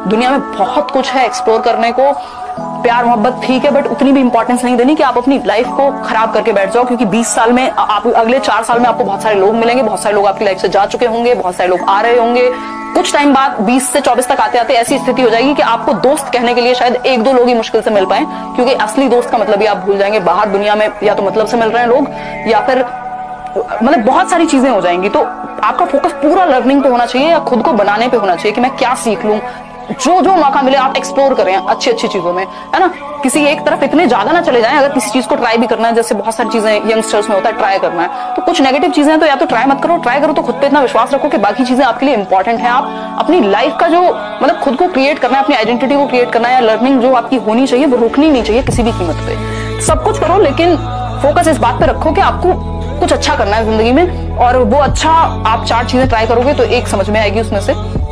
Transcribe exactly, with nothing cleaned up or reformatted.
दुनिया में बहुत कुछ है एक्सप्लोर करने को। प्यार मोहब्बत ठीक है, बट उतनी भी इंपॉर्टेंस नहीं देनी कि आप अपनी लाइफ को खराब करके बैठ जाओ, क्योंकि बीस साल में आप, अगले चार साल में आपको बहुत सारे लोग मिलेंगे, बहुत सारे लोग आपकी लाइफ से जा चुके होंगे, बहुत सारे लोग आ रहे होंगे। कुछ टाइम बाद बीस से चौबीस तक आते आते ऐसी स्थिति हो जाएगी कि आपको दोस्त कहने के लिए शायद एक दो लोग ही मुश्किल से मिल पाए, क्योंकि असली दोस्त का मतलब ही आप भूल जाएंगे। बाहर दुनिया में या तो मतलब से मिल रहे हैं लोग, या फिर मतलब बहुत सारी चीजें हो जाएंगी। तो आपका फोकस पूरा लर्निंग पे होना चाहिए या खुद को बनाने पे होना चाहिए कि मैं क्या सीख लूं। जो जो मौका मिले आप एक्सप्लोर करें अच्छी अच्छी चीजों में, है ना। किसी एक तरफ इतने ज्यादा ना चले जाएं। अगर किसी चीज को ट्राई भी करना है, जैसे बहुत सारी चीजें यंगस्टर्स में होता है ट्राई करना है, तो कुछ नेगेटिव चीजें हैं तो या तो ट्राई मत करो, ट्राई करो तो खुद पे इतना विश्वास रखो कि बाकी चीजें आपके लिए इंपॉर्टेंट है। आप अपनी लाइफ का जो मतलब खुद को क्रिएट करना है, अपनी आइडेंटिटी को क्रिएट करना है, या लर्निंग जो आपकी होनी चाहिए वो रुकनी नहीं चाहिए किसी भी कीमत पे। सब कुछ करो लेकिन फोकस इस बात पे रखो कि आपको कुछ अच्छा करना है जिंदगी में, और वो अच्छा आप चार चीजें ट्राई करोगे तो एक समझ में आएगी उसमें से।